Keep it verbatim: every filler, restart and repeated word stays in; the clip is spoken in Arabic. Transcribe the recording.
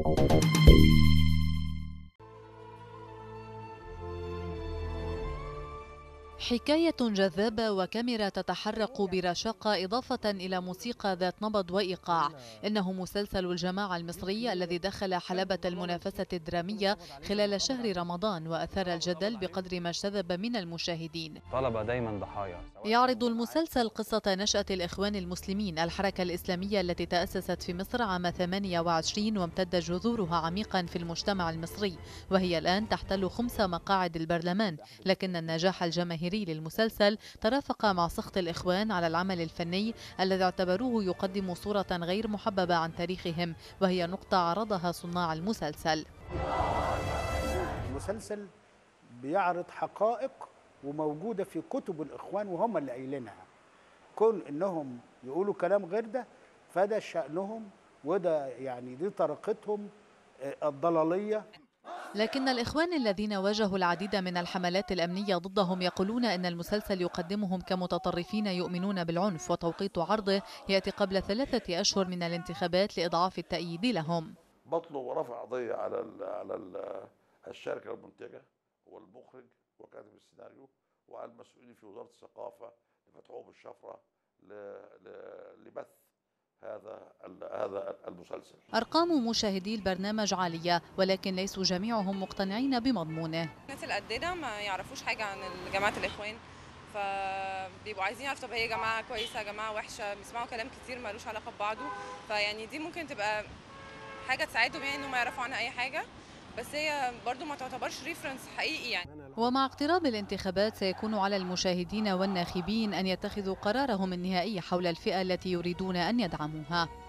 حكاية جذابة وكاميرا تتحرك برشاقة إضافة إلى موسيقى ذات نبض وإيقاع. إنه مسلسل الجماعة المصري الذي دخل حلبة المنافسة الدرامية خلال شهر رمضان وأثار الجدل بقدر ما اجتذب من المشاهدين. طلب دايما ضحايا. يعرض المسلسل قصة نشأة الإخوان المسلمين، الحركة الإسلامية التي تأسست في مصر عام ثمانية وعشرين وامتدت جذورها عميقا في المجتمع المصري، وهي الآن تحتل خمس مقاعد البرلمان. لكن النجاح الجماهيري للمسلسل ترافق مع سخط الإخوان على العمل الفني الذي اعتبروه يقدم صورة غير محببة عن تاريخهم، وهي نقطة عرضها صناع المسلسل. المسلسل بيعرض حقائق وموجودة في كتب الإخوان وهم اللي قايلينها. كون إنهم يقولوا كلام غير ده فده شأنهم، وده يعني دي طريقتهم الضلالية. لكن الإخوان الذين واجهوا العديد من الحملات الأمنية ضدهم يقولون أن المسلسل يقدمهم كمتطرفين يؤمنون بالعنف، وتوقيت عرضه يأتي قبل ثلاثة أشهر من الانتخابات لإضعاف التأييد لهم. بطلوا ورفع قضية على ال على ال الشركة المنتجة والمخرج وكاتب السيناريو وعلى المسؤولين في وزارة الثقافة لفتحهم الشفرة لبث هذا هذا المسلسل. أرقام مشاهدي البرنامج عالية، ولكن ليسوا جميعهم مقتنعين بمضمونه. الناس القدنا ما يعرفوش حاجة عن جماعة الإخوان، فبيبقوا عايزين يعرفوا طب هي جماعة كويسة جماعة وحشة، بيسمعوا كلام كتير مالوش علاقة ببعضه، فيعني دي ممكن تبقى حاجة تساعدهم يعني إنهم يعرفوا عنها أي حاجة، بس هي برضو ما تعتبرش ريفرنس حقيقي يعني. ومع اقتراب الانتخابات سيكون على المشاهدين والناخبين أن يتخذوا قرارهم النهائي حول الفئة التي يريدون أن يدعموها.